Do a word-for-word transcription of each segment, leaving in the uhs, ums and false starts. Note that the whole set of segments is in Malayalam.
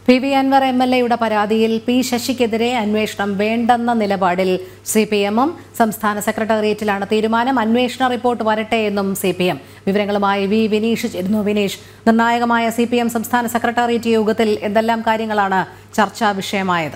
P V Anvar M L എയുടെ പരാതിയിൽ പി ശശിക്കെതിരെ അന്വേഷണം വേണ്ടെന്ന നിലപാടിൽ സി പി എമ്മും സംസ്ഥാന സെക്രട്ടേറിയറ്റിലാണ് തീരുമാനം. അന്വേഷണ റിപ്പോർട്ട് വരട്ടെ എന്നും സി പി എം. വിവരങ്ങളുമായി വി വിനീഷ് ചേരുന്നു. വിനീഷ്, നിർണായകമായ സി പി എം സംസ്ഥാന സെക്രട്ടേറിയറ്റ് യോഗത്തിൽ എന്തെല്ലാം കാര്യങ്ങളാണ് ചർച്ചാ വിഷയമായത്?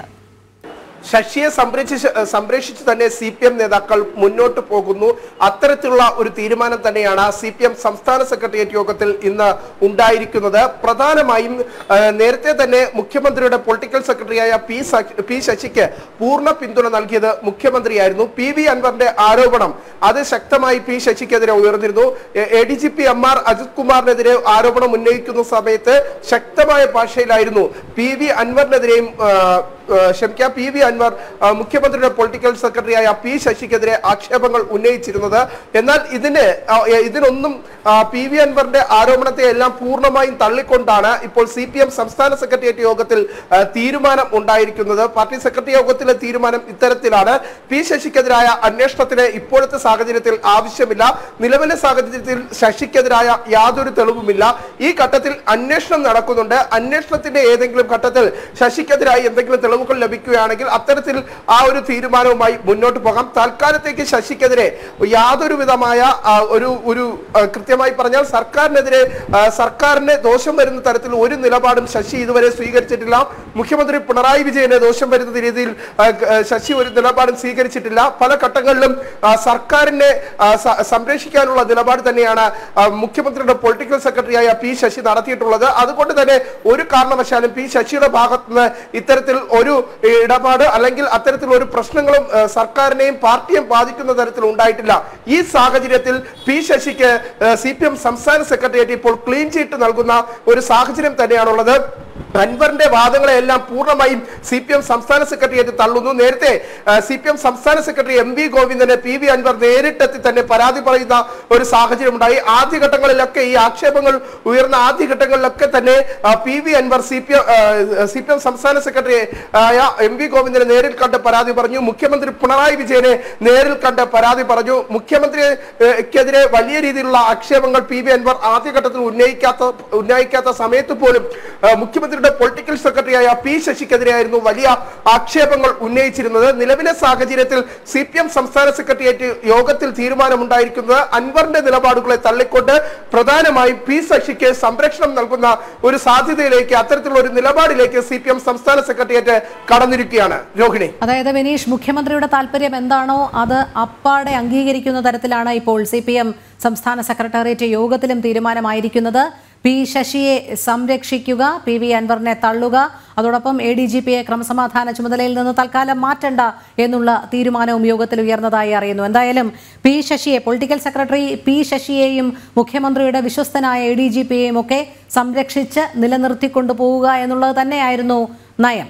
ശശിയെ സംരക്ഷിച്ച് സംരക്ഷിച്ച് തന്നെ സി പി എം നേതാക്കൾ മുന്നോട്ട് പോകുന്നു. അത്തരത്തിലുള്ള ഒരു തീരുമാനം തന്നെയാണ് സി പി എം സംസ്ഥാന സെക്രട്ടേറിയറ്റ് യോഗത്തിൽ ഇന്ന് ഉണ്ടായിരിക്കുന്നത്. പ്രധാനമായും നേരത്തെ തന്നെ മുഖ്യമന്ത്രിയുടെ പൊളിറ്റിക്കൽ സെക്രട്ടറിയായ പി പി ശശിക്ക് പൂർണ്ണ പിന്തുണ നൽകിയത് മുഖ്യമന്ത്രിയായിരുന്നു. പി വി അൻവറിന്റെ ആരോപണം അത് ശക്തമായി പി ശശിക്കെതിരെ ഉയർന്നിരുന്നു. A D G P M R Ajith കുമാറിനെതിരെ ആരോപണം ഉന്നയിക്കുന്ന സമയത്ത് ശക്തമായ ഭാഷയിലായിരുന്നു പി വി അൻവറിനെതിരെയും ക്ഷമിക്കുക പി വി അൻവർ മുഖ്യമന്ത്രിയുടെ പൊളിറ്റിക്കൽ സെക്രട്ടറിയായ പി ശശിക്കെതിരെ ആക്ഷേപങ്ങൾ ഉന്നയിച്ചിരുന്നത്. എന്നാൽ ഇതിന് ഇതിനൊന്നും പി വി അൻവറിന്റെ ആരോപണത്തെ എല്ലാം പൂർണ്ണമായും തള്ളിക്കൊണ്ടാണ് ഇപ്പോൾ സി പി എം സംസ്ഥാന സെക്രട്ടേറിയറ്റ് യോഗത്തിൽ തീരുമാനം ഉണ്ടായിരിക്കുന്നത്. പാർട്ടി സെക്രട്ടറി യോഗത്തിലെ തീരുമാനം ഇത്തരത്തിലാണ്. പി ശശിക്കെതിരായ അന്വേഷണത്തിന് ഇപ്പോഴത്തെ സാഹചര്യത്തിൽ ആവശ്യമില്ല. നിലവിലെ സാഹചര്യത്തിൽ ശശിക്കെതിരായ യാതൊരു തെളിവുമില്ല. ഈ ഘട്ടത്തിൽ അന്വേഷണം നടക്കുന്നുണ്ട്. അന്വേഷണത്തിന്റെ ഏതെങ്കിലും ഘട്ടത്തിൽ ശശിക്കെതിരായി എന്തെങ്കിലും തെളിവുകൾ ലഭിക്കുകയാണെങ്കിൽ അത്തരത്തിൽ ആ ഒരു തീരുമാനവുമായി മുന്നോട്ട് പോകാം. തൽക്കാലത്തേക്ക് ശശിക്കെതിരെ യാതൊരു വിധമായ ഒരു ഒരു കൃത്യമായി പറഞ്ഞാൽ സർക്കാരിനെതിരെ സർക്കാരിനെ ദോഷം വരുന്ന തരത്തിൽ ഒരു നിലപാടും ശശി ഇതുവരെ സ്വീകരിച്ചിട്ടില്ല. മുഖ്യമന്ത്രി പിണറായി വിജയനെ ദോഷം വരുന്ന രീതിയിൽ ശശി ഒരു നിലപാടും സ്വീകരിച്ചിട്ടില്ല. പല ഘട്ടങ്ങളിലും സർക്കാരിനെ സംരക്ഷിക്കാനുള്ള നിലപാട് തന്നെയാണ് മുഖ്യമന്ത്രിയുടെ പൊളിറ്റിക്കൽ സെക്രട്ടറിയായ പി ശശി നടത്തിയിട്ടുള്ളത്. അതുകൊണ്ട് തന്നെ ഒരു കാരണവശാലും പി ശശിയുടെ ഭാഗത്ത് നിന്ന് ഇത്തരത്തിൽ ഒരു ഇടപാട് അല്ലെങ്കിൽ അത്തരത്തിലുള്ള ഒരു പ്രശ്നങ്ങളും സർക്കാരിനെയും പാർട്ടിയും ബാധിക്കുന്ന തരത്തിൽ ഉണ്ടായിട്ടില്ല. ഈ സാഹചര്യത്തിൽ പി ശശിക്ക് സി പി എം സംസ്ഥാന സെക്രട്ടേറിയറ്റ് ഇപ്പോൾ ക്ലീൻ ചീറ്റ് നൽകുന്ന ഒരു സാഹചര്യം തന്നെയാണുള്ളത്. അൻവറിന്റെ വാദങ്ങളെല്ലാം പൂർണ്ണമായും സി പി എം സംസ്ഥാന സെക്രട്ടേറിയറ്റ് തള്ളുന്നു. നേരത്തെ സി പി എം സംസ്ഥാന സെക്രട്ടറി എം വി ഗോവിന്ദനെ പി വി അൻവർ നേരിട്ടെത്തി തന്നെ പരാതി പറയുന്ന ഒരു സാഹചര്യം ഉണ്ടായി. ആദ്യഘട്ടങ്ങളിലൊക്കെ ഈ ആക്ഷേപങ്ങൾ ഉയർന്ന ആദ്യഘട്ടങ്ങളിലൊക്കെ തന്നെ P V Anvar C P M C P M സംസ്ഥാന സെക്രട്ടറി ആയ എം വി ഗോവിന്ദനെ നേരിൽ കണ്ട് പരാതി പറഞ്ഞു. മുഖ്യമന്ത്രി പിണറായി വിജയനെ നേരിൽ കണ്ട് പരാതി പറഞ്ഞു. മുഖ്യമന്ത്രിക്കെതിരെ വലിയ രീതിയിലുള്ള ആക്ഷേപങ്ങൾ പി വി അൻവർ ആദ്യഘട്ടത്തിൽ ഉന്നയിക്കാത്ത ഉന്നയിക്കാത്ത സമയത്ത് പോലും മുഖ്യമന്ത്രിയുടെ പൊളിറ്റിക്കൽ സെക്രട്ടറിയായ പി ശശിക്കെതിരെയായിരുന്നു വലിയ ആക്ഷേപങ്ങൾ ഉന്നയിച്ചിരുന്നത്. നിലവിലെ സാഹചര്യത്തിൽ സി പി എം സംസ്ഥാന സെക്രട്ടേറിയറ്റ് യോഗത്തിൽ തീരുമാനമുണ്ടായിരിക്കുന്നത് അൻവറിന്റെ നിലപാടുകളെ തള്ളിക്കൊണ്ട് പ്രധാനമായും പി ശശിക്ക് സംരക്ഷണം നൽകുന്ന ഒരു സാധ്യതയിലേക്ക് അത്തരത്തിലുള്ള ഒരു നിലപാടിലേക്ക് സി പി എം സംസ്ഥാന സെക്രട്ടേറിയറ്റ് കടന്നിരിക്കുകയാണ്. രോഹിണി, അതായത് വിനീഷ്, മുഖ്യമന്ത്രിയുടെ താല്പര്യം എന്താണോ അത് അപ്പാടെ അംഗീകരിക്കുന്ന തരത്തിലാണ് ഇപ്പോൾ സി പി എം സംസ്ഥാന സെക്രട്ടേറിയറ്റ് യോഗത്തിലും തീരുമാനമായിരിക്കുന്നത്. പി ശശിയെ സംരക്ഷിക്കുക, പി വി അൻവറിനെ തള്ളുക, അതോടൊപ്പം എ ഡി ജി പിയെ ക്രമസമാധാന ചുമതലയിൽ നിന്ന് തൽക്കാലം മാറ്റണ്ട എന്നുള്ള തീരുമാനവും യോഗത്തിൽ ഉയർന്നതായി അറിയുന്നു. എന്തായാലും പി ശശിയെ, പൊളിറ്റിക്കൽ സെക്രട്ടറി പി ശശിയെയും മുഖ്യമന്ത്രിയുടെ വിശ്വസ്തനായ എ ഡി ജി പിയെയും ഒക്കെ സംരക്ഷിച്ച് നിലനിർത്തിക്കൊണ്ടു പോവുക എന്നുള്ളത് തന്നെയായിരുന്നു നയം.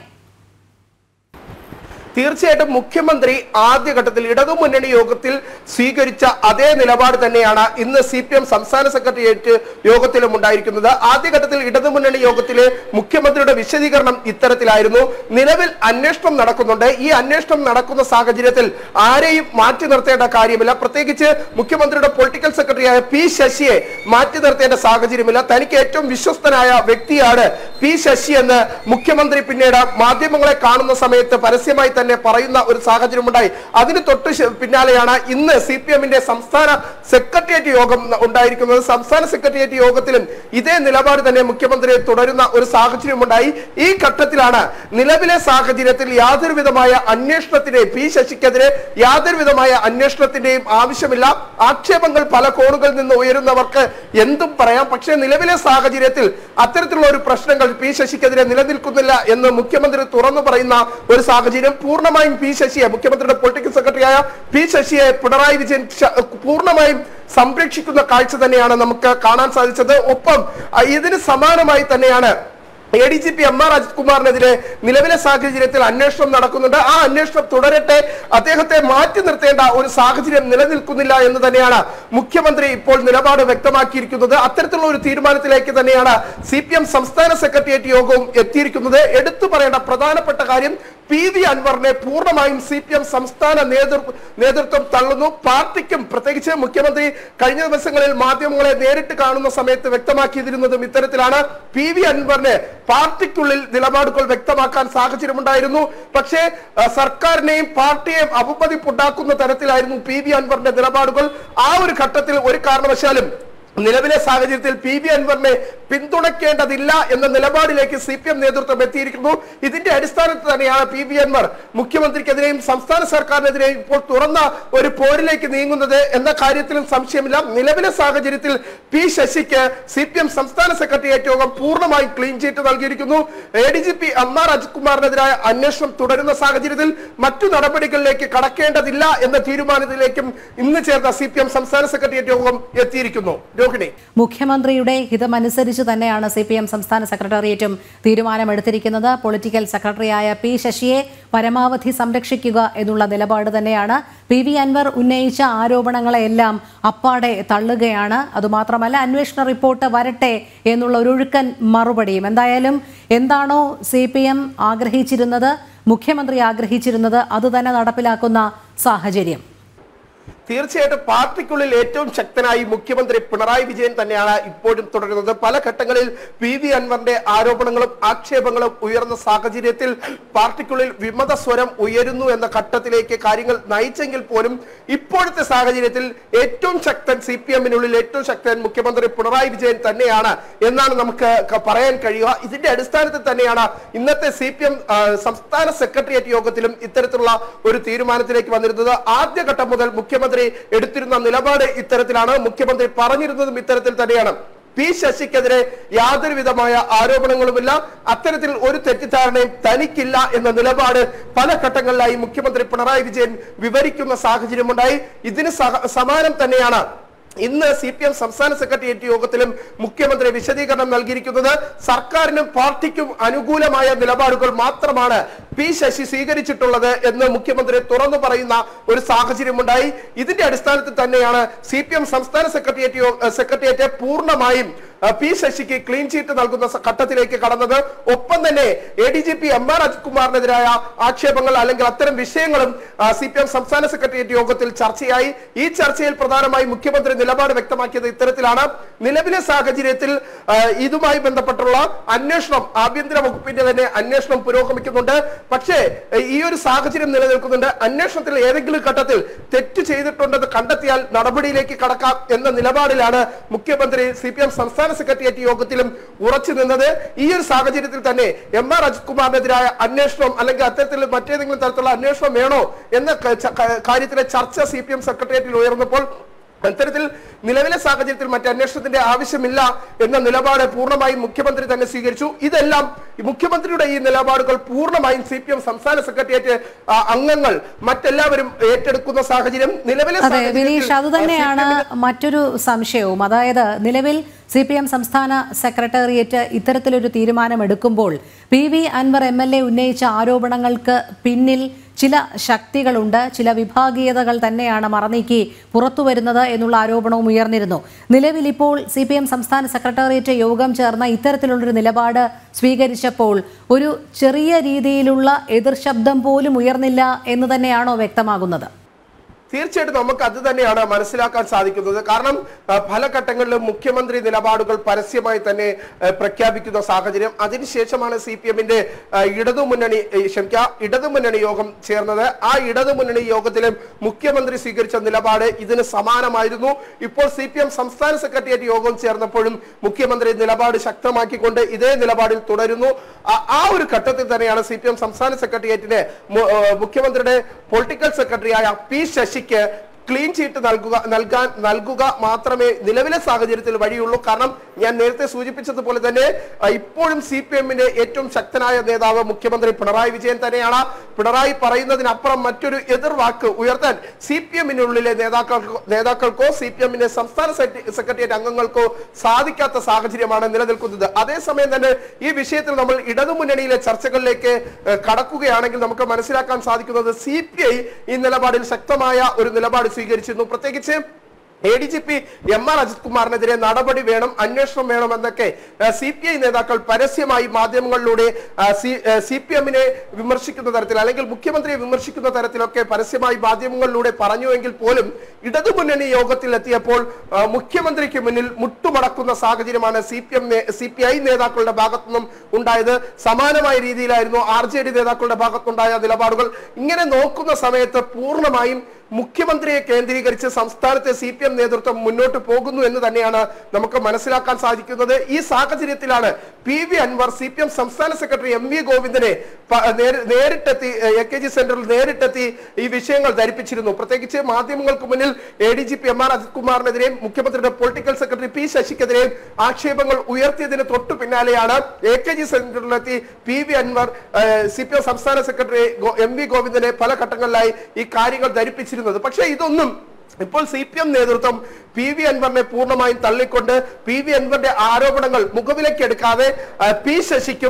തീർച്ചയായിട്ടും മുഖ്യമന്ത്രി ആദ്യഘട്ടത്തിൽ ഇടതുമുന്നണി യോഗത്തിൽ സ്വീകരിച്ച അതേ നിലപാട് തന്നെയാണ് ഇന്ന് സി പി എം സംസ്ഥാന സെക്രട്ടേറിയറ്റ് യോഗത്തിലും ഉണ്ടായിരിക്കുന്നത്. ആദ്യഘട്ടത്തിൽ ഇടതുമുന്നണി യോഗത്തിലെ മുഖ്യമന്ത്രിയുടെ വിശദീകരണം ഇത്തരത്തിലായിരുന്നു. നിലവിൽ അന്വേഷണം നടക്കുന്നുണ്ട്. ഈ അന്വേഷണം നടക്കുന്ന സാഹചര്യത്തിൽ ആരെയും മാറ്റി നിർത്തേണ്ട കാര്യമില്ല. പ്രത്യേകിച്ച് മുഖ്യമന്ത്രിയുടെ പൊളിറ്റിക്കൽ സെക്രട്ടറിയായ പി ശശിയെ മാറ്റി നിർത്തേണ്ട സാഹചര്യമില്ല. തനിക്ക് ഏറ്റവും വിശ്വസ്തനായ വ്യക്തിയാണ് പി ശശി എന്ന് മുഖ്യമന്ത്രി പിന്നീട് മാധ്യമങ്ങളെ കാണുന്ന സമയത്ത് പരസ്യമായി തന്നെ പറയുന്ന ഒരു സാഹചര്യം ഉണ്ടായി. അതിന് തൊട്ട് പിന്നാലെയാണ് ഇന്ന് സി പി എമ്മിന്റെ സംസ്ഥാന സെക്രട്ടേറിയറ്റ് യോഗം ഉണ്ടായിരിക്കുന്നത്. സംസ്ഥാന സെക്രട്ടേറിയറ്റ് യോഗത്തിലും ഇതേ നിലപാട് തന്നെ മുഖ്യമന്ത്രി തുടരുന്ന ഒരു സാഹചര്യം ഉണ്ടായി. ഈ ഘട്ടത്തിലാണ് നിലവിലെ സാഹചര്യത്തിൽ യാതൊരു വിധമായ അന്വേഷണത്തിന്റെയും പി ശശിക്കെതിരെ യാതൊരു വിധമായ അന്വേഷണത്തിന്റെയും ആവശ്യമില്ല. ആക്ഷേപങ്ങൾ പല കോണുകളിൽ നിന്ന് ഉയരുന്നവർക്ക് എന്തും പറയാം. പക്ഷേ നിലവിലെ സാഹചര്യത്തിൽ അത്തരത്തിലുള്ള ഒരു പ്രശ്നങ്ങൾ പി ശശിക്കെതിരെ നിലനിൽക്കുന്നില്ല എന്ന് മുഖ്യമന്ത്രി തുറന്നു പറയുന്ന ഒരു സാഹചര്യം. പൂർണ്ണമായും പി ശശിയെ, മുഖ്യമന്ത്രിയുടെ പൊളിറ്റിക്കൽ സെക്രട്ടറിയായ പി ശശിയെ പിണറായി വിജയൻ പൂർണ്ണമായും സംരക്ഷിക്കുന്ന കാഴ്ച തന്നെയാണ് നമുക്ക് കാണാൻ സാധിച്ചത്. ഒപ്പം ഇതിന് സമാനമായി തന്നെയാണ് A D G P M R Ajith കുമാറിനെതിരെ നിലവിലെ സാഹചര്യത്തിൽ അന്വേഷണം നടക്കുന്നുണ്ട്. ആ അന്വേഷണം തുടരട്ടെ, അദ്ദേഹത്തെ മാറ്റി നിർത്തേണ്ട ഒരു സാഹചര്യം നിലനിൽക്കുന്നില്ല എന്ന് തന്നെയാണ് മുഖ്യമന്ത്രി ഇപ്പോൾ നിലപാട് വ്യക്തമാക്കിയിരിക്കുന്നത്. അത്തരത്തിലുള്ള ഒരു തീരുമാനത്തിലേക്ക് തന്നെയാണ് സി പി എം സംസ്ഥാന സെക്രട്ടേറിയറ്റ് യോഗവും എത്തിയിരിക്കുന്നത്. എടുത്തു പറയേണ്ട പ്രധാനപ്പെട്ട കാര്യം പി വി അൻവറിനെ പൂർണ്ണമായും സി പി എം സംസ്ഥാന നേതൃത്വം തള്ളുന്നു. പാർട്ടിക്കും പ്രത്യേകിച്ച് മുഖ്യമന്ത്രി കഴിഞ്ഞ ദിവസങ്ങളിൽ മാധ്യമങ്ങളെ നേരിട്ട് കാണുന്ന സമയത്ത് വ്യക്തമാക്കിയിരുന്നതും ഇത്തരത്തിലാണ്. പി വി അൻവറിനെ പാർട്ടിക്കുള്ളിൽ നിലപാടുകൾ വ്യക്തമാക്കാൻ സാഹചര്യമുണ്ടായിരുന്നു. പക്ഷേ സർക്കാരിനെയും പാർട്ടിയെയും അപമതിപ്പുണ്ടാക്കുന്ന തരത്തിലായിരുന്നു പി വി അൻവറിന്റെ നിലപാടുകൾ. ആ ഒരു ഘട്ടത്തിൽ ഒരു കാരണവശാലും നിലവിലെ സാഹചര്യത്തിൽ പി വി അൻവറിനെ പിന്തുണയ്ക്കേണ്ടതില്ല എന്ന നിലപാടിലേക്ക് സി പി എം നേതൃത്വം എത്തിയിരിക്കുന്നു. ഇതിന്റെ അടിസ്ഥാനത്തിൽ തന്നെയാണ് പി വി അൻവർ മുഖ്യമന്ത്രിക്കെതിരെയും സംസ്ഥാന സർക്കാരിനെതിരെയും ഇപ്പോൾ തുറന്ന ഒരു പോരിലേക്ക് നീങ്ങുന്നത് എന്ന കാര്യത്തിലും സംശയമില്ല. നിലവിലെ സാഹചര്യത്തിൽ പി ശശിക്ക് സി പി എം സംസ്ഥാന സെക്രട്ടേറിയറ്റ് യോഗം പൂർണ്ണമായും ക്ലീൻ ചീറ്റ് നൽകിയിരിക്കുന്നു. A D G P M R അജിത്കുമാറിനെതിരായ അന്വേഷണം തുടരുന്ന സാഹചര്യത്തിൽ മറ്റു നടപടികളിലേക്ക് കടക്കേണ്ടതില്ല എന്ന തീരുമാനത്തിലേക്കും ഇന്ന് ചേർന്ന സി പി എം സംസ്ഥാന സെക്രട്ടേറിയറ്റ് യോഗം എത്തിയിരിക്കുന്നു. മുഖ്യമന്ത്രിയുടെ ഹിതമനുസരിച്ച് തന്നെയാണ് സി പി എം സംസ്ഥാന സെക്രട്ടേറിയറ്റും തീരുമാനമെടുത്തിരിക്കുന്നത്. പൊളിറ്റിക്കൽ സെക്രട്ടറിയായ പി ശശിയെ പരമാവധി സംരക്ഷിക്കുക എന്നുള്ള നിലപാട് തന്നെയാണ്. പി വി അൻവർ ഉന്നയിച്ച ആരോപണങ്ങളെല്ലാം അപ്പാടെ തള്ളുകയാണ്. അതുമാത്രമല്ല, അന്വേഷണ റിപ്പോർട്ട് വരട്ടെ എന്നുള്ള ഒരു ഒഴുക്കൻ മറുപടിയും. എന്തായാലും എന്താണോ സി പി എം ആഗ്രഹിച്ചിരുന്നത്, മുഖ്യമന്ത്രി ആഗ്രഹിച്ചിരുന്നത്, അതുതന്നെ നടപ്പിലാക്കുന്ന സാഹചര്യം. തീർച്ചയായിട്ടും പാർട്ടിക്കുള്ളിൽ ഏറ്റവും ശക്തനായി മുഖ്യമന്ത്രി പിണറായി വിജയൻ തന്നെയാണ് ഇപ്പോഴും തുടരുന്നത്. പല ഘട്ടങ്ങളിൽ പി വി അൻവറിന്റെ ആരോപണങ്ങളും ആക്ഷേപങ്ങളും ഉയർന്ന സാഹചര്യത്തിൽ പാർട്ടിക്കുള്ളിൽ വിമത സ്വരം ഉയരുന്നു എന്ന ഘട്ടത്തിലേക്ക് കാര്യങ്ങൾ നയിച്ചെങ്കിൽ പോലും ഇപ്പോഴത്തെ സാഹചര്യത്തിൽ ഏറ്റവും ശക്തൻ സി പി എമ്മിനുള്ളിൽ ഏറ്റവും ശക്തൻ മുഖ്യമന്ത്രി പിണറായി വിജയൻ തന്നെയാണ് എന്നാണ് നമുക്ക് പറയാൻ കഴിയുക. ഇതിന്റെ അടിസ്ഥാനത്തിൽ തന്നെയാണ് ഇന്നത്തെ സി പി എം സംസ്ഥാന സെക്രട്ടേറിയറ്റ് യോഗത്തിലും ഇത്തരത്തിലുള്ള ഒരു തീരുമാനത്തിലേക്ക് വന്നിരുന്നത്. ആദ്യഘട്ടം മുതൽ മുഖ്യമന്ത്രി എടുത്തിരുന്ന നിലപാട് ഇത്തരത്തിലാണ്. മുഖ്യമന്ത്രി പറഞ്ഞിരുന്നതും ഇത്തരത്തിൽ തന്നെയാണ്. പി ശശിക്കെതിരെ യാതൊരു വിധമായ ആരോപണങ്ങളുമില്ല, അത്തരത്തിൽ ഒരു തെറ്റിദ്ധാരണയും തനിക്കില്ല എന്ന നിലപാട് പല ഘട്ടങ്ങളിലായി മുഖ്യമന്ത്രി പിണറായി വിജയൻ വിവരിക്കുന്ന സാഹചര്യമുണ്ടായി. ഇതിന് സമാനം തന്നെയാണ് ഇന്ന് സി പി എം സംസ്ഥാന സെക്രട്ടേറിയറ്റ് യോഗത്തിലും മുഖ്യമന്ത്രി വിശദീകരണം നൽകിയിരിക്കുന്നത്. സർക്കാരിനും പാർട്ടിക്കും അനുകൂലമായ നിലപാടുകൾ മാത്രമാണ് പി ശശി സ്വീകരിച്ചിട്ടുള്ളത് എന്ന് മുഖ്യമന്ത്രി തുറന്നു പറയുന്ന ഒരു സാഹചര്യമുണ്ടായി. ഇതിന്റെ അടിസ്ഥാനത്തിൽ തന്നെയാണ് സി പി എം സംസ്ഥാന സെക്രട്ടേറിയറ്റ് സെക്രട്ടേറിയറ്റ് പൂർണ്ണമായും പി ശശിക്ക് ക്ലീൻ ചീറ്റ് നൽകുന്ന ഘട്ടത്തിലേക്ക് കടന്നത്. ഒപ്പം തന്നെ A D G P M R അജിത്കുമാറിനെതിരായ ആക്ഷേപങ്ങൾ അല്ലെങ്കിൽ അത്തരം വിഷയങ്ങളും സി പി എം സംസ്ഥാന സെക്രട്ടേറിയറ്റ് യോഗത്തിൽ ചർച്ചയായി. ഈ ചർച്ചയിൽ പ്രധാനമായും മുഖ്യമന്ത്രി നിലപാട് വ്യക്തമാക്കിയത് ഇത്തരത്തിലാണ്. നിലവിലെ സാഹചര്യത്തിൽ ഇതുമായി ബന്ധപ്പെട്ടുള്ള അന്വേഷണം ആഭ്യന്തര വകുപ്പിന്റെ തന്നെ അന്വേഷണം പുരോഗമിക്കുന്നുണ്ട്. പക്ഷേ ഈ ഒരു സാഹചര്യം നിലനിൽക്കുന്നുണ്ട്. അന്വേഷണത്തിൽ ഏതെങ്കിലും ഘട്ടത്തിൽ തെറ്റ് ചെയ്തിട്ടുണ്ടെന്ന് കണ്ടെത്തിയാൽ നടപടിയിലേക്ക് കടക്കാം എന്ന നിലപാടിലാണ് മുഖ്യമന്ത്രി സി പി എം സംസ്ഥാന സെക്രട്ടേറിയറ്റ് യോഗത്തിലും ഉറച്ചു നിന്നത്. ഈ ഒരു സാഹചര്യത്തിൽ തന്നെ എം ആർ അജിത്കുമാറിനെതിരായ അന്വേഷണം അല്ലെങ്കിൽ അത്തരത്തിൽ മറ്റേതെങ്കിലും തരത്തിലുള്ള അന്വേഷണം വേണോ എന്ന കാര്യത്തിലെ ചർച്ച സി പി എം സെക്രട്ടേറിയറ്റിൽ ഉയർന്നപ്പോൾ അത്തരത്തിൽ നിലവിലെ സാഹചര്യത്തിൽ മറ്റ് അന്വേഷണത്തിന്റെ ആവശ്യമില്ല എന്ന നിലപാട് പൂർണ്ണമായും മുഖ്യമന്ത്രി തന്നെ സ്വീകരിച്ചു. ഇതെല്ലാം മുഖ്യമന്ത്രിയുടെ ഈ നിലപാടുകൾ പൂർണ്ണമായും സി പി എം സംസ്ഥാന സെക്രട്ടേറിയറ്റ് അംഗങ്ങൾ മറ്റെല്ലാവരും ഏറ്റെടുക്കുന്ന സാഹചര്യം നിലവിലെ വിനീഷ്, അതുതന്നെയാണ് മറ്റൊരു സംശയവും. അതായത് നിലവിൽ സി പി എം സംസ്ഥാന സെക്രട്ടേറിയറ്റ് ഇത്തരത്തിലൊരു തീരുമാനമെടുക്കുമ്പോൾ P V Anvar M L A ഉന്നയിച്ച ആരോപണങ്ങൾക്ക് പിന്നിൽ ചില ശക്തികളുണ്ട്, ചില വിഭാഗീയതകൾ തന്നെയാണ് മറനീക്കി പുറത്തു വരുന്നത് എന്നുള്ള ആരോപണവും ഉയർന്നിരുന്നു. നിലവിൽ ഇപ്പോൾ സി പി എം സംസ്ഥാന സെക്രട്ടേറിയറ്റ് യോഗം ചേർന്ന ഇത്തരത്തിലുള്ളൊരു നിലപാട് സ്വീകരിച്ചപ്പോൾ ഒരു ചെറിയ രീതിയിലുള്ള എതിർശബ്ദം പോലും ഉയർന്നില്ല എന്ന് തന്നെയാണോ വ്യക്തമാകുന്നത്? തീർച്ചയായിട്ടും നമുക്ക് അത് തന്നെയാണ് മനസ്സിലാക്കാൻ സാധിക്കുന്നത്. കാരണം പല ഘട്ടങ്ങളിലും മുഖ്യമന്ത്രി നിലപാടുകൾ പരസ്യമായി തന്നെ പ്രഖ്യാപിക്കുന്ന സാഹചര്യം. അതിനുശേഷമാണ് സി പി എമ്മിന്റെ ഇടതുമുന്നണി ക്ഷമിക്ക ഇടതുമുന്നണി യോഗം ചേർന്നത്. ആ ഇടതുമുന്നണി യോഗത്തിലും മുഖ്യമന്ത്രി സ്വീകരിച്ച നിലപാട് ഇതിന് സമാനമായിരുന്നു. ഇപ്പോൾ സി പി എം സംസ്ഥാന സെക്രട്ടേറിയറ്റ് യോഗം ചേർന്നപ്പോഴും മുഖ്യമന്ത്രി നിലപാട് ശക്തമാക്കിക്കൊണ്ട് ഇതേ നിലപാടിൽ തുടരുന്നു. ആ ഒരു ഘട്ടത്തിൽ തന്നെയാണ് സി പി എം സംസ്ഥാന സെക്രട്ടേറിയറ്റിന് മുഖ്യമന്ത്രിയുടെ പൊളിറ്റിക്കൽ സെക്രട്ടറിയായ പി ശശി ക്ലീൻ ചീറ്റ് നൽകുക നൽകാൻ നൽകുക മാത്രമേ നിലവിലെ സാഹചര്യത്തിൽ വഴിയുള്ളൂ. കാരണം ഞാൻ നേരത്തെ സൂചിപ്പിച്ചതുപോലെ തന്നെ ഇപ്പോഴും സി പി എമ്മിന്റെ ഏറ്റവും ശക്തനായ നേതാവ് മുഖ്യമന്ത്രി പിണറായി വിജയൻ തന്നെയാണ്. പിണറായി പറയുന്നതിനപ്പുറം മറ്റൊരു എതിർവാക്ക് ഉയർത്താൻ സി പി എമ്മിനുള്ളിലെ നേതാക്കൾക്കോ നേതാക്കൾക്കോ സി പി എമ്മിന്റെ സംസ്ഥാന സെക്രട്ടേറിയറ്റ് അംഗങ്ങൾക്കോ സാധിക്കാത്ത സാഹചര്യമാണ് നിലനിൽക്കുന്നത്. അതേസമയം തന്നെ ഈ വിഷയത്തിൽ നമ്മൾ ഇടതുമുന്നണിയിലെ ചർച്ചകളിലേക്ക് കടക്കുകയാണെങ്കിൽ നമുക്ക് മനസ്സിലാക്കാൻ സാധിക്കുന്നത് സി പി ഐ ഈ നിലപാടിൽ ശക്തമായ ഒരു നിലപാട് സ്വീകരിച്ചിരുന്നു. പ്രത്യേകിച്ച് A D G P M R Ajith കുമാറിനെതിരെ നടപടി വേണം, അന്വേഷണം വേണം എന്നൊക്കെ സി പി ഐ നേതാക്കൾ പരസ്യമായി മാധ്യമങ്ങളിലൂടെ സി പി എമ്മിനെ വിമർശിക്കുന്ന തരത്തിൽ അല്ലെങ്കിൽ മുഖ്യമന്ത്രിയെ വിമർശിക്കുന്ന തരത്തിലൊക്കെ പരസ്യമായി മാധ്യമങ്ങളിലൂടെ പറഞ്ഞുവെങ്കിൽ പോലും ഇടതുമുന്നണി യോഗത്തിൽ എത്തിയപ്പോൾ മുഖ്യമന്ത്രിക്ക് മുന്നിൽ മുട്ടുമടക്കുന്ന സാഹചര്യമാണ് C P M C P I നേതാക്കളുടെ ഭാഗത്തുനിന്നും ഉണ്ടായത്. സമാനമായ രീതിയിലായിരുന്നു ആർ ജെ ഡി നേതാക്കളുടെ ഭാഗത്തുണ്ടായ നിലപാടുകൾ. ഇങ്ങനെ നോക്കുന്ന സമയത്ത് പൂർണ്ണമായും മുഖ്യമന്ത്രിയെ കേന്ദ്രീകരിച്ച് സംസ്ഥാനത്തെ സി പി എം നേതൃത്വം മുന്നോട്ട് പോകുന്നു എന്ന് തന്നെയാണ് നമുക്ക് മനസ്സിലാക്കാൻ സാധിക്കുന്നത്. ഈ സാഹചര്യത്തിലാണ് P V Anvar C P M സംസ്ഥാന സെക്രട്ടറി എം വി ഗോവിന്ദനെ നേരിട്ടെത്തി എ കെ ജി സെന്ററിൽ നേരിട്ടെത്തി ഈ വിഷയങ്ങൾ ധരിപ്പിച്ചിരുന്നു. പ്രത്യേകിച്ച് മാധ്യമങ്ങൾക്ക് മുന്നിൽ A D G P M R Ajith കുമാറിനെതിരെയും മുഖ്യമന്ത്രിയുടെ പൊളിറ്റിക്കൽ സെക്രട്ടറി പി ശശിക്കെതിരെയും ആക്ഷേപങ്ങൾ ഉയർത്തിയതിന് തൊട്ടു പിന്നാലെയാണ് എ കെ ജി സെന്ററിലെത്തി P V Anvar C P M സംസ്ഥാന സെക്രട്ടറി എം വി ഗോവിന്ദനെ പല ഘട്ടങ്ങളിലായി ഈ കാര്യങ്ങൾ ധരിപ്പിച്ചിരുന്നത്. പക്ഷേ ഇതൊന്നും ഇപ്പോൾ സി പി എം നേതൃത്വം പി വി അൻവറിനെ പൂർണ്ണമായും തള്ളിക്കൊണ്ട് പി വി അൻവറിന്റെ ആരോപണങ്ങൾ മുഖവിലേക്ക് എടുക്കാതെ പി ശശിക്കും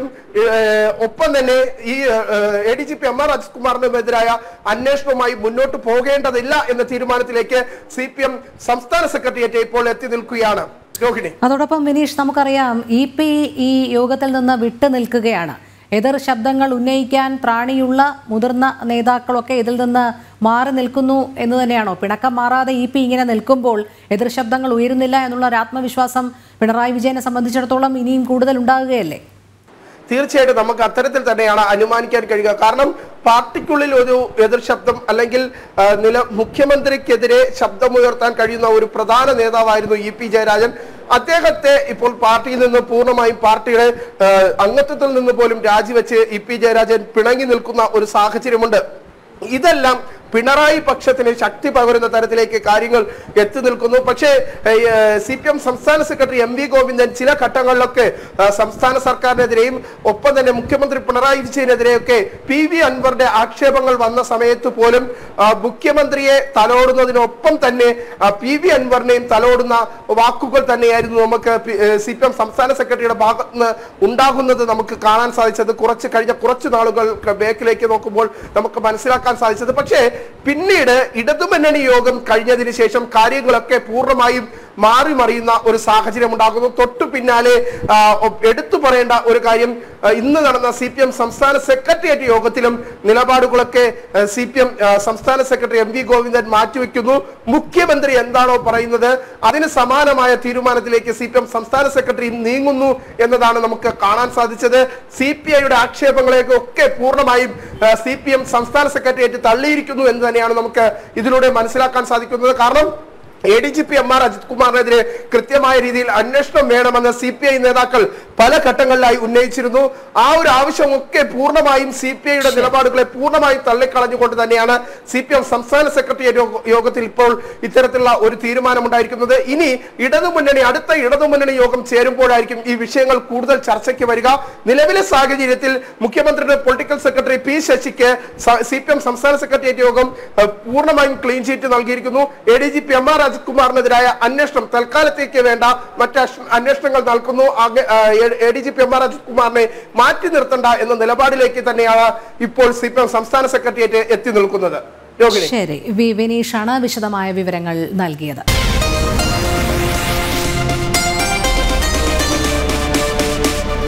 ഒപ്പം തന്നെ ഈ A D G P M R Ajith കുമാറിനുമെതിരായ അന്വേഷണവുമായി മുന്നോട്ട് പോകേണ്ടതില്ല എന്ന തീരുമാനത്തിലേക്ക് സി പി എം സംസ്ഥാന സെക്രട്ടേറിയറ്റ് ഇപ്പോൾ എത്തി നിൽക്കുകയാണ്. രോഹിണി, അതോടൊപ്പം വിനീഷ്, നമുക്കറിയാം ഇ പി ഈ യോഗത്തിൽ നിന്ന് വിട്ടു നിൽക്കുകയാണ്. എതിർ ശബ്ദങ്ങൾ ഉന്നയിക്കാൻ ത്രാണിയുള്ള മുതിർന്ന നേതാക്കളൊക്കെ ഇതിൽ നിന്ന് മാറി നിൽക്കുന്നു എന്ന് തന്നെയാണോ? പിണക്കം മാറാതെ ഇ പി ഇങ്ങനെ നിൽക്കുമ്പോൾ എതിർ ശബ്ദങ്ങൾ ഉയരുന്നില്ല എന്നുള്ള ഒരു ആത്മവിശ്വാസം പിണറായി വിജയനെ സംബന്ധിച്ചിടത്തോളം ഇനിയും കൂടുതൽ ഉണ്ടാകുകയല്ലേ? തീർച്ചയായിട്ടും നമുക്ക് അത്തരത്തിൽ തന്നെയാണ് അനുമാനിക്കാൻ കഴിയുക. കാരണം പാർട്ടിക്കുള്ളിൽ ഒരു എതിർ ശബ്ദം അല്ലെങ്കിൽ നില മുഖ്യമന്ത്രിക്കെതിരെ ശബ്ദമുയർത്താൻ കഴിയുന്ന ഒരു പ്രധാന നേതാവായിരുന്നു ഇ പി ജയരാജൻ. അദ്ദേഹത്തെ ഇപ്പോൾ പാർട്ടിയിൽ നിന്ന് പൂർണ്ണമായും പാർട്ടിയുടെ അംഗത്വത്തിൽ നിന്ന് പോലും രാജിവെച്ച് ഇ പി ജയരാജൻ പിണങ്ങി നിൽക്കുന്ന ഒരു സാഹചര്യമുണ്ട്. ഇതെല്ലാം പിണറായി പക്ഷത്തിന് ശക്തി പകരുന്ന തരത്തിലേക്ക് കാര്യങ്ങൾ എത്തി നിൽക്കുന്നു. പക്ഷേ സി പി എം സംസ്ഥാന സെക്രട്ടറി എം വി ഗോവിന്ദൻ ചില ഘട്ടങ്ങളിലൊക്കെ സംസ്ഥാന സർക്കാരിനെതിരെയും ഒപ്പം തന്നെ മുഖ്യമന്ത്രി പിണറായി വിജയനെതിരെയൊക്കെ പി വി അൻവറിന്റെ ആക്ഷേപങ്ങൾ വന്ന സമയത്ത് പോലും മുഖ്യമന്ത്രിയെ തലോടുന്നതിനൊപ്പം തന്നെ പി വി അൻവറിനെയും തലോടുന്ന വാക്കുകൾ തന്നെയായിരുന്നു നമുക്ക് സി പി എം സംസ്ഥാന സെക്രട്ടറിയുടെ ഭാഗത്ത് നിന്ന് ഉണ്ടാകുന്നത് നമുക്ക് കാണാൻ സാധിച്ചത്. കുറച്ച് കഴിഞ്ഞ കുറച്ചു നാളുകൾ ബേക്കിലേക്ക് നോക്കുമ്പോൾ നമുക്ക് മനസ്സിലാക്കാൻ സാധിച്ചത്. പക്ഷേ പിന്നീട് ഇടതുമുന്നണി യോഗം കഴിഞ്ഞതിന് ശേഷം കാര്യങ്ങളൊക്കെ പൂർണ്ണമായും മാറി മറിയുന്ന ഒരു സാഹചര്യം ഉണ്ടാകുന്നു. തൊട്ടു പിന്നാലെ എടുത്തു പറയേണ്ട ഒരു കാര്യം, ഇന്ന് നടന്ന സി പി എം സംസ്ഥാന സെക്രട്ടേറിയറ്റ് യോഗത്തിലും നിലപാടുകളൊക്കെ സി പി എം സംസ്ഥാന സെക്രട്ടറി എം വി ഗോവിന്ദൻ മാറ്റിവെക്കുന്നു. മുഖ്യമന്ത്രി എന്താണോ പറയുന്നത് അതിന് സമാനമായ തീരുമാനത്തിലേക്ക് സി പി എം സംസ്ഥാന സെക്രട്ടറി നീങ്ങുന്നു എന്നതാണ് നമുക്ക് കാണാൻ സാധിച്ചത്. സി പി ഐയുടെ ആക്ഷേപങ്ങളെയൊക്കെ പൂർണ്ണമായും സി പി എം സംസ്ഥാന സെക്രട്ടേറിയറ്റ് തള്ളിയിരിക്കുന്നു എന്ന് തന്നെയാണ് നമുക്ക് ഇതിലൂടെ മനസ്സിലാക്കാൻ സാധിക്കുന്നത്. കാരണം A D G P M R Ajith കുമാറിനെതിരെ കൃത്യമായ രീതിയിൽ അന്വേഷണം വേണമെന്ന് സി പി ഐ നേതാക്കൾ പല ഘട്ടങ്ങളിലായി ഉന്നയിച്ചിരുന്നു. ആ ഒരു ആവശ്യമൊക്കെ പൂർണ്ണമായും സി പി ഐയുടെ നിലപാടുകളെ പൂർണ്ണമായും തള്ളിക്കളഞ്ഞുകൊണ്ട് തന്നെയാണ് സി പി എം സംസ്ഥാന സെക്രട്ടേറിയറ്റ് യോഗത്തിൽ ഇപ്പോൾ ഇത്തരത്തിലുള്ള ഒരു തീരുമാനമുണ്ടായിരിക്കുന്നത്. ഇനി ഇടതുമുന്നണി അടുത്ത ഇടതുമുന്നണി യോഗം ചേരുമ്പോഴായിരിക്കും ഈ വിഷയങ്ങൾ കൂടുതൽ ചർച്ചയ്ക്ക് വരിക. നിലവിലെ സാഹചര്യത്തിൽ മുഖ്യമന്ത്രിയുടെ പൊളിറ്റിക്കൽ സെക്രട്ടറി പി ശശിക്ക് സി പി എം സംസ്ഥാന സെക്രട്ടേറിയറ്റ് യോഗം പൂർണ്ണമായും ക്ലീൻ ചീറ്റ് നൽകിയിരിക്കുന്നു. A D G P M R Ajith കുമാറിനെതിരായ അന്വേഷണം തൽക്കാലത്തേക്ക് വേണ്ട മറ്റ് അന്വേഷണങ്ങൾ നൽകുന്നു. A D G P M R Ajith കുമാറിനെ മാറ്റി നിർത്തണ്ട എന്ന നിലപാടിലേക്ക് തന്നെയാണ് ഇപ്പോൾ സി പി എം സംസ്ഥാന സെക്രട്ടേറിയറ്റ് എത്തി നിൽക്കുന്നത്. ശരി, വി വിനീഷാണ് വിശദമായ വിവരങ്ങൾ നൽകിയത്.